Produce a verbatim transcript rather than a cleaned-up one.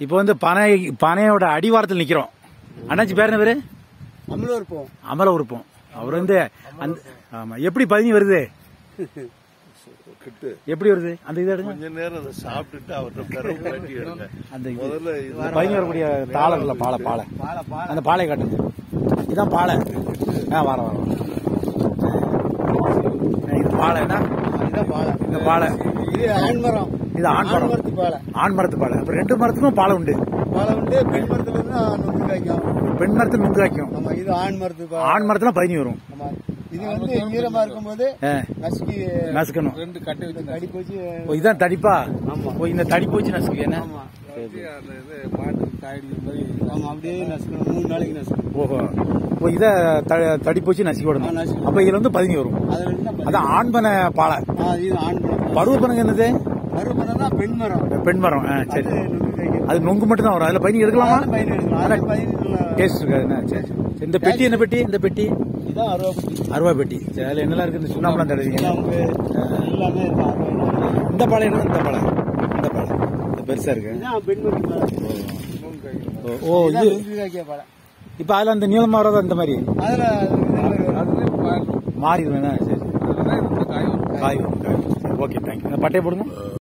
இப்போ வந்து பனை பனையோட அடிவாரத்தில் நிக்கிறோம். அண்ணாச்சி பேர் என்ன பேரு? அமல உருப்போம். அமல உருப்போம். அவர் வந்து அந்த ஆமா எப்படி பதினி வருது? எப்படி வருது அந்த இது எடுங்க. கொஞ்ச நேரம் அதை சாப்பிட்டுட்டு அவர்கிட்ட பிறகு கட்டி எடுங்க. அந்த முதல்ல பதினி வரக்கூடிய தாளம் இல்ல பாலை பாலை அந்த பாலை காட்டுங்க. இதுதான் பாலை. ஆ வர வர இது பாலை என்ன? இதுதான் பாலை. இந்த பாலை இது ஆண்மரம். இது ஆண் மரம். பாலை. ஆண் மரத்து பாலை. அப்ப ரெண்டு மரத்துக்கும் பாலை உண்டு. பாலை உண்டு. பெண் மரத்துல இருந்து நுங்கு காய்க்கும். பெண் மரத்துல நுங்கு காய்க்கும். ஆமா இது ஆண் மரத்து பாலை. ஆண் மரத்துல பதினி வரும். ஆமா இது வந்து ஈரமா இருக்கும்போது நசுக்கி நசுக்கணும். ரெண்டு கட்டை வச்சு தடி போச்சு. ஓ இதான் தடிப்பா? ஆமா. ஓ இந்த தடி போச்சு நசுக்கு என்ன? ஆமா மாட்டு காய்டி மாதிரி. ஆமா அப்படியே நசுக்கணும். மூணு நாளைக்கு நசுக்கணும். ஓஹோ. ஓ இத தடி போச்சு நசுக்கி விடணும். அப்ப இதுல வந்து பதினி வரும். அதான் ஆண்பனை பாலை. இது ஆண்பனை. பருவ பனங்க என்னது? பருவ பனை தான் பெண் மரம். பெண் மரம். சரி அது நொங்கு மட்டும் தான் வரும். அதுல பதினி எடுக்கலாமா? டேஸ்ட் இருக்காது. சரி இந்த பெட்டி என்ன பெட்டி? இந்த பெட்டி அருவா பெட்டி. சரி அதுல என்னெல்லாம் இருக்கு? இந்த சுண்ணாம்பெல்லாம் தடவிங்க. இந்த பாலை என்ன? இந்த பாலை இந்த பாலை இந்த பெருசா இருக்கு. ஓ இது இப்ப அதுல அந்த நீளமா வராத இந்த மாதிரி மாறி சரி காய் காய் ஓகே தேங்க்யூ. பட்டையை போடுங்க.